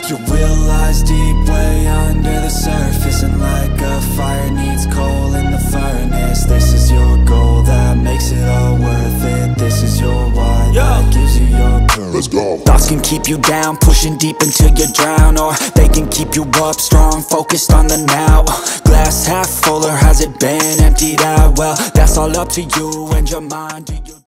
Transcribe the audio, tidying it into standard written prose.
You realize deep way under the surface, and like a fire needs coal in the furnace, this is your goal that makes it all worth it. This is your why that gives you your purpose. Let's go. Thoughts can keep you down, pushing deep until you drown, or they can keep you up strong, focused on the now. Glass half full, or has it been emptied out? Well, that's all up to you and your mind.